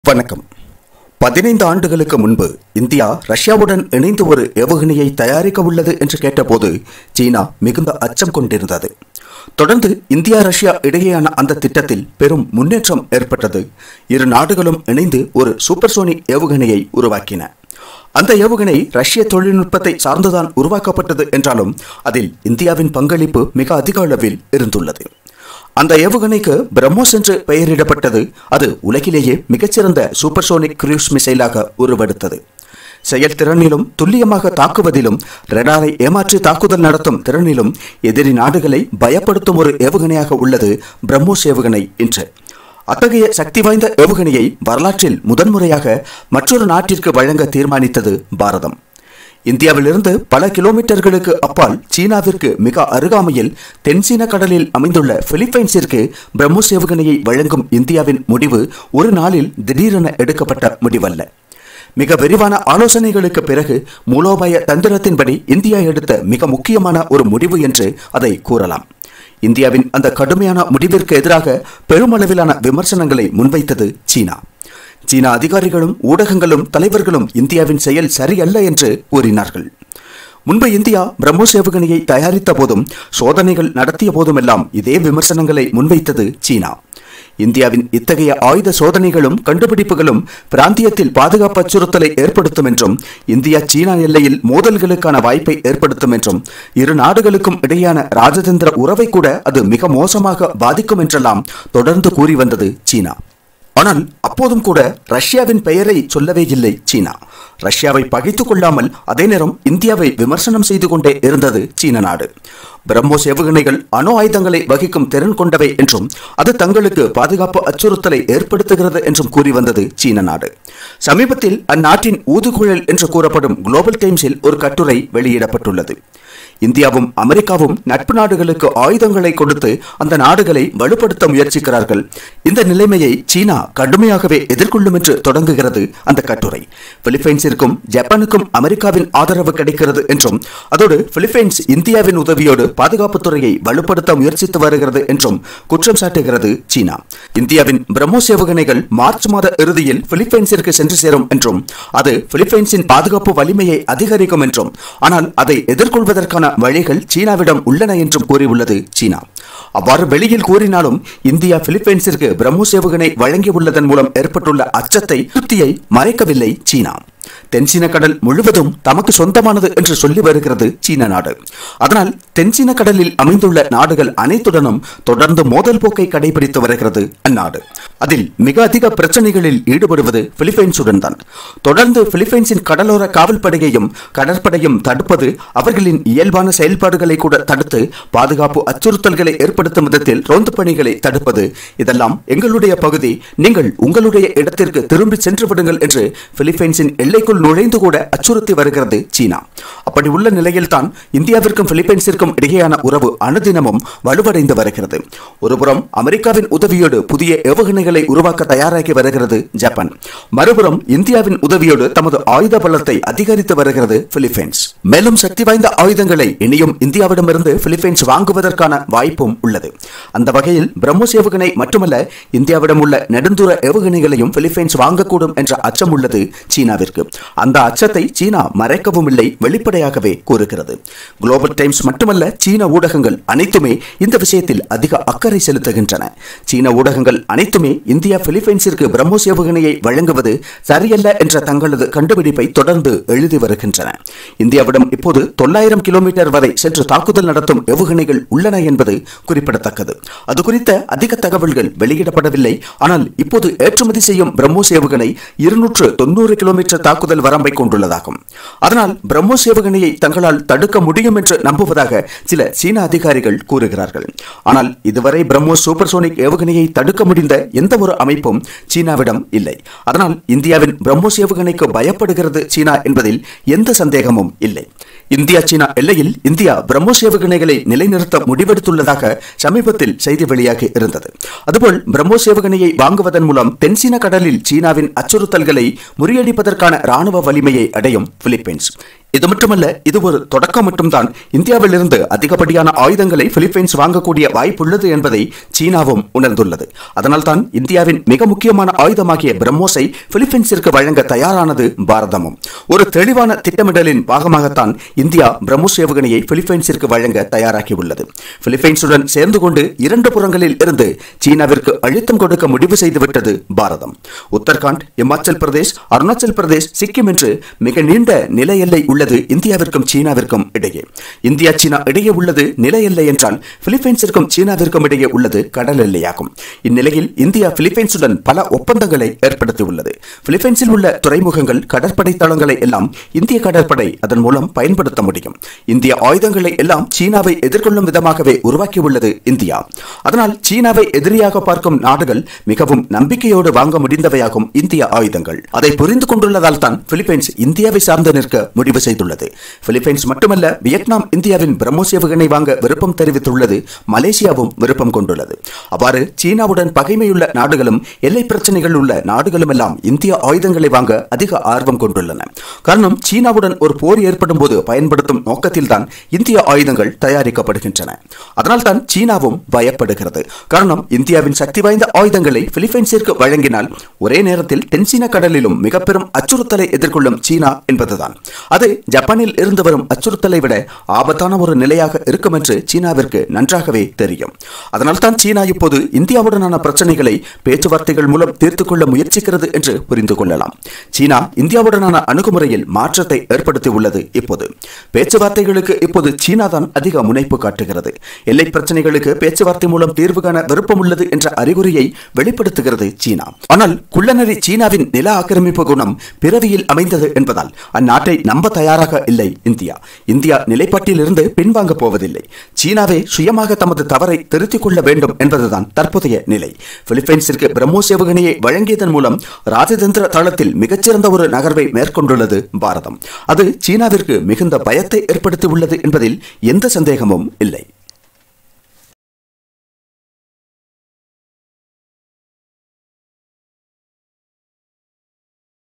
வணக்கம். 15 ஆண்டுகளுக்கு முன்பு இந்தியா ரஷ்யாவுடன் இணைந்து ஒரு ஏவுகணையை தயாரிக்க உள்ளது என்று கேட்டபோது சீனா மிகுந்த அச்சம் கொண்டிருந்தது. தொடர்ந்து இந்தியா ரஷ்யா இடையேயான அந்த திட்டத்தில் பெரும் முன்னேற்றம் ஏற்பட்டது. இரு நாடுகளும் இணைந்து ஒரு சூப்பர்சோனிக் ஏவுகணையை உருவாக்கின. அந்த ஏவுகணை ரஷ்ய தொழில்நுட்பத்தை சார்ந்துதான் உருவாக்கப்பட்டது என்றாலும் அதில் இந்தியாவின் பங்களிப்பு மிக அதிக அளவில் இருந்துள்ளது. அந்த ஏவுகணைக்கு பிரம்மோஸ் என்று பெயரிடப்பட்டது. அது உலகிலேயே மிகச்சிறந்த சூப்பர்சோனிக் க்ரூஸ் மிசைலாக உருவெடுத்தது. செயல்திறனிலும் துல்லியமாக தாக்குவதிலும் ரடாரை ஏமாற்றி தாக்குதல் நடத்தும் திறனிலும் எதிரி நாடுகளை பயப்படுத்தும் ஒரு ஏவுகணையாக உள்ளது பிரம்மோஸ் ஏவுகணை இன்று. அத்தகைய சக்தி வாய்ந்த ஏவுகணையை வரலாற்றில் முதன்முறையாக மற்றொரு நாட்டிற்கு வழங்க தீர்மானித்தது பாரதம். இந்தியாவிலிருந்து பல கிலோமீட்டர்களுக்கு அப்பால் சீனாவிற்கு மிக அருகாமையில் தென்சீன கடலில் அமைந்துள்ள பிலிப்பைன்ஸிற்கு பிரம்மோஸ் ஏவுகணையை வழங்கும் இந்தியாவின் முடிவு ஒரு நாளில் திடீரென எடுக்கப்பட்ட முடிவல்ல. மிக விரிவான ஆலோசனைகளுக்கு பிறகு மூலோபாய தந்திரத்தின்படி இந்தியா எடுத்த மிக முக்கியமான ஒரு முடிவு என்று அதை கூறலாம். இந்தியாவின் அந்த கடுமையான முடிவிற்கு எதிராக பெருமளவிலான விமர்சனங்களை முன்வைத்தது சீனா. சீனா அதிகாரிகளும் ஊடகங்களும் தலைவர்களும் இந்தியாவின் செயல் சரியல்ல என்று கூறினார்கள். முன்பு இந்தியா பிரம்மோஸ் ஏவுகணையை தயாரித்த போதும் சோதனைகள் நடத்திய போதுமெல்லாம் இதே விமர்சனங்களை முன்வைத்தது சீனா. இந்தியாவின் இத்தகைய ஆயுத சோதனைகளும் கண்டுபிடிப்புகளும் பிராந்தியத்தில் பாதுகாப்பு அச்சுறுத்தலை ஏற்படுத்தும் என்றும் இந்தியா சீனா எல்லையில் மோதல்களுக்கான வாய்ப்பை ஏற்படுத்தும் என்றும் இரு நாடுகளுக்கும் இடையேயான ராஜதந்திர உறவை கூட அது மிக மோசமாக பாதிக்கும் என்றெல்லாம் தொடர்ந்து கூறி வந்தது சீனா. ஆனால் அப்போதும் கூட ரஷ்யாவின் பெயரை சொல்லவே இல்லை சீனா. ரஷ்யாவை பகைத்துக் கொள்ளாமல் அதே நேரம் இந்தியாவை விமர்சனம் செய்து கொண்டே இருந்தது சீன நாடு. பிரம்மோஸ் ஏவுகணைகள் அணு ஆயுதங்களை வகிக்கும் திறன் கொண்டவை என்றும் அது தங்களுக்கு பாதுகாப்பு அச்சுறுத்தலை ஏற்படுத்துகிறது என்றும் கூறி வந்தது சீன நாடு. சமீபத்தில் அந்நாட்டின் ஊதுகுழல் என்று கூறப்படும் குளோபல் டைம்ஸில் ஒரு கட்டுரை வெளியிடப்பட்டுள்ளது. இந்தியாவும் அமெரிக்காவும் நட்பு நாடுகளுக்கு ஆயுதங்களை கொடுத்து அந்த நாடுகளை வலுப்படுத்த முயற்சிக்கிறார்கள். இந்த நிலைமையை சீனா கடுமையாகவே எதிர்கொள்ளும் என்று தொடங்குகிறது அந்த கட்டுரை. பிலிப்பைன்ஸிற்கும் ஜப்பானுக்கும் அமெரிக்காவின் ஆதரவு கிடைக்கிறது என்றும் அதோடு பிலிப்பைன்ஸ் இந்தியாவின் உதவியோடு பாதுகாப்புத்துறையை வலுப்படுத்த முயற்சித்து வருகிறது என்றும் குற்றம் சாட்டுகிறது சீனா. இந்தியாவின் பிரம்மோஸ் ஏவுகணைகள் மார்ச் மாத இறுதியில் பிலிப்பைன்ஸிற்கு சென்று சேரும் என்றும் அது பிலிப்பைன்ஸின் பாதுகாப்பு வலிமையை அதிகரிக்கும் என்றும் ஆனால் அதை எதிர்கொள்வதற்கான வழிகள் சீனாவிடம் உள்ளன என்றும் கூறியுள்ளது சீனா. அவ்வாறு வெளியில் கூறினாலும் இந்தியா பிலிப்பைன்ஸிற்கு பிரம்மோஸ் ஏவுகணை வழங்கியுள்ளதன் மூலம் ஏற்பட்டுள்ள அச்சத்தை திருப்தியை மறைக்கவில்லை சீனா. தென்சீன கடல் முழுவதும் தமக்கு சொந்தமானது என்று சொல்லி வருகிறது சீன நாடு. அதனால் தென்சீன கடலில் அமைந்துள்ள நாடுகள் அனைத்துடனும் தொடர்ந்து மோதல் போக்கை கடைபிடித்து வருகிறது அந்நாடு. அதில் மிக அதிக பிரச்சனைகளில் ஈடுபடுவது பிலிப்பைன்ஸுடன் தான். தொடர்ந்து பிலிப்பைன்ஸின் கடலோர காவல்படையையும் கடற்படையும் தடுப்பது, அவர்களின் இயல்பான செயல்பாடுகளை கூட தடுத்து பாதுகாப்பு அச்சுறுத்தல்களை ஏற்படுத்தும் விதத்தில் ரோந்து பணிகளை தடுப்பது, இதெல்லாம் எங்களுடைய பகுதி, நீங்கள் உங்களுடைய இடத்திற்கு திரும்பி சென்று விடுங்கள் என்று பிலிப்பைன்ஸின் எல்லைக்குள் நுழைந்து கூட அச்சுறுத்தி வருகிறது சீனா. அப்படி உள்ள நிலையில்தான் இந்தியாவிற்கும் பிலிப்பைன்ஸிற்கும் இடையேயான உறவு அனுதினமும் வலுவடைந்து வருகிறது. ஒருபுறம் அமெரிக்காவின் உதவியோடு புதிய ஏவுகணைகளை உருவாக்க தயாராகி வருகிறது ஜப்பான். மறுபுறம் இந்தியாவின் உதவியோடு தமது ஆயுத பலத்தை அதிகரித்து வருகிறது பிலிப்பைன்ஸ். மேலும் சக்தி வாய்ந்த ஆயுதங்களை இனியும் இந்தியாவிடமிருந்து பிலிப்பைன்ஸ் வாங்குவதற்கான வாய்ப்பும் உள்ளது. அந்த வகையில் பிரம்மோஸ் ஏவுகணை மட்டுமல்ல, இந்தியாவிடம் உள்ள நெடுந்தூர ஏவுகணைகளையும் பிலிப்பைன்ஸ் வாங்கக்கூடும் என்ற அச்சம் உள்ளது சீனாவிற்கு. அந்த அச்சத்தை சீனா மறைக்கவும் இல்லை, வெளிப்படையாகவே கூறுகிறது. குளோபல் டைம்ஸ் மட்டுமல்ல, சீன ஊடகங்கள் அனைத்துமே இந்த விஷயத்தில் அதிக அக்கறை செலுத்துகின்றன. சீன ஊடகங்கள் அனைத்துமே இந்தியா பிலிப்பைன்ஸிற்கு பிரம்மோஸ் ஏவுகணையை வழங்குவது சரியல்ல என்ற தங்களது கண்டுபிடிப்பை தொடர்ந்து எழுதி வருகின்றன. இந்தியாவிடம் இப்போது 900 கிலோமீட்டர் வரை சென்று தாக்குதல் நடத்தும் ஏவுகணைகள் உள்ளன என்பது குறிப்பிடத்தக்கது. அது குறித்த அதிக தகவல்கள் வெளியிடப்படவில்லை. ஆனால் இப்போது ஏற்றுமதி செய்யும் பிரம்மோஸ் ஏவுகணை 290 கிலோமீட்டர் தாக்குதல் வரம்பை கொண்டுள்ளதாகும். அதனால் பிரம்மோஸ் ஏவுகணையை தங்களால் தடுக்க முடியும் என்று நம்புவதாக சில சீன அதிகாரிகள் கூறுகிறார்கள். ஆனால் இதுவரை பிரம்மோஸ் சூப்பர்சோனிக் ஏவுகணையை தடுக்க முடிந்த எந்த ஒரு அமைப்பும் சீனாவிடம் இல்லை. அதனால் இந்தியாவின் பிரம்மோஸ் ஏவுகணைக்கு பயப்படுகிறது சீனா என்பதில் எந்த சந்தேகமும் இல்லை. இந்தியா சீனா எல்லையில் இந்தியா பிரம்மோஸ் ஏவுகணைகளை நிலைநிறுத்த முடிவெடுத்துள்ளதாக சமீபத்தில் செய்தி வெளியாகி இருந்தது. அதுபோல் பிரம்மோஸ் ஏவுகணையை வாங்குவதன் மூலம் தென்சீன கடலில் சீனாவின் அச்சுறுத்தல்களை முறியடிப்பதற்கான ராணுவ வலிமையை அடையும் பிலிப்பைன்ஸ். இது மட்டுமல்ல, இது ஒரு தொடக்கம் மட்டும்தான். இந்தியாவிலிருந்து அதிகப்படியான ஆயுதங்களை பிலிப்பைன்ஸ் வாங்கக்கூடிய வாய்ப்புள்ளது என்பதை சீனாவும் உணர்ந்துள்ளது. அதனால்தான் இந்தியாவின் மிக முக்கியமான ஆயுதமாகிய பிரம்மோஸை பிலிப்பைன்ஸிற்கு வழங்க தயாரானது பாரதமும். ஒரு தெளிவான திட்டமிடலின் பாகமாகத்தான் இந்தியா பிரம்மோஸ் ஏவுகணையை பிலிப்பைன்ஸிற்கு வழங்க தயாராகியுள்ளது. பிலிப்பைன்ஸுடன் சேர்ந்து கொண்டு இரண்டு புறங்களில் இருந்து சீனாவிற்கு அழுத்தம் கொடுக்க முடிவு செய்துவிட்டது பாரதம். உத்தரகாண்ட், இமாச்சல் பிரதேஷ், அருணாச்சல் பிரதேஷ், சிக்கிம் என்று மிக நீண்ட நில எல்லை உள்ளது இந்தியாவிற்கும் சீனாவிற்கும் இடையே. இந்தியா சீனா இடையே உள்ளது நில எல்லை என்றால் பிலிப்பைன்ஸிற்கும் சீனாவிற்கும் இடையே உள்ளது கடல் எல்லையாகும். இந்நிலையில் இந்தியா பிலிப்பைன்ஸுடன் பல ஒப்பந்தங்களை ஏற்படுத்தியுள்ளது. பிலிப்பைன்ஸில் உள்ள துறைமுகங்கள், கடற்படை தளங்களை எல்லாம் இந்திய கடற்படை அதன் மூலம் பயன்படுத்த முடியும். இந்திய ஆயுதங்களை எல்லாம் சீனாவை எதிர்கொள்ளும் விதமாகவே உருவாக்கியுள்ளது இந்தியா. அதனால் சீனாவை எதிரியாக பார்க்கும் நாடுகள் மிகவும் நம்பிக்கையோடு வாங்க முடிந்தவையாகும் இந்திய ஆயுதங்கள். அதை புரிந்து கொண்டுள்ளதால் தான் பிலிப்பைன்ஸ் இந்தியாவை சார்ந்து நிற்க முடிவு செய்துள்ளது. பிலிப்பைன்ஸ் மட்டுமல்ல, வியட்நாம் இந்தியாவின் பிரம்மோஸ் ஏவுகணை வாங்க விருப்பம் தெரிவித்துள்ளது. மலேசியாவும் விருப்பம் கொண்டுள்ளது. அவ்வாறு சீனாவுடன் பகைமையுள்ள நாடுகளும் எல்லை பிரச்சனைகள் உள்ள நாடுகளும் எல்லாம் இந்திய ஆயுதங்களை வாங்க அதிக ஆர்வம் கொண்டுள்ளன. காரணம், சீனாவுடன் ஒரு போர் ஏற்படும் போது பயன்படுத்தும் நோக்கத்தில் தான் இந்திய ஆயுதங்கள் தயாரிக்கப்படுகின்றன. அதனால் தான் சீனாவும் பயப்படுகிறது. காரணம், இந்தியாவின் சக்தி வாய்ந்த ஆயுதங்களை பிலிப்பைன்ஸிற்கு வழங்கினால் ஒரே நேரத்தில் தென்சீன கடலிலும் மிக பெரும் அச்சுறுத்தலை எதிர்கொள்ளும் சீனா என்பதுதான். அது ஜப்பானில் இருந்து வரும் அச்சுறுத்தலை விட ஆபத்தான ஒரு நிலையாக இருக்கும் என்று சீனாவிற்கு நன்றாகவே தெரியும். அதனால் தான் சீனா இப்போது இந்தியாவுடனான பிரச்சனைகளை பேச்சுவார்த்தைகள் மூலம் தீர்த்துக் கொள்ள முயற்சிக்கிறது என்று புரிந்து கொள்ளலாம். சீனா இந்தியாவுடனான அணுகுமுறையில் மாற்றத்தை ஏற்படுத்தியுள்ளது. இப்போது பேச்சுவார்த்தைகளுக்கு இப்போது சீனா தான் அதிக முனைப்பு காட்டுகிறது. எல்லை பிரச்சனைகளுக்கு பேச்சுவார்த்தை மூலம் தீர்வு காண விருப்பம் உள்ளது என்ற அறிகுறியை வெளிப்படுத்துகிறது சீனா. ஆனால் குள்ளநரி சீனாவின் நில ஆக்கிரமிப்பு குணம் பிறவியில் அமைந்தது என்பதால் அந்நாட்டை நம்ப தயாராக இல்லை இந்தியா. இந்தியா நிலைப்பாட்டில் இருந்து பின்வாங்க போவதில்லை. சீனாவே சுயமாக தமது தவறை திருத்திக் கொள்ள வேண்டும் என்பதுதான் தற்போதைய நிலை. பிலிப்பைன்ஸிற்கு பிரம்மோஸ் ஏவுகணையை வழங்கியதன் மூலம் ராஜதந்திர தளத்தில் மிகச்சிறந்த ஒரு நகர்வை மேற்கொண்டுள்ளது பாரதம். அது சீனாவிற்கு மிகுந்த பயத்தை ஏற்படுத்தி உள்ளது என்பதில் எந்த சந்தேகமும் இல்லை.